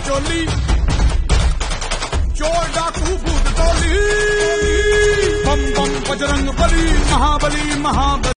चोली, चोर डाकू भूत टोली, बम बम बजरंग बली, महाबली महाबली।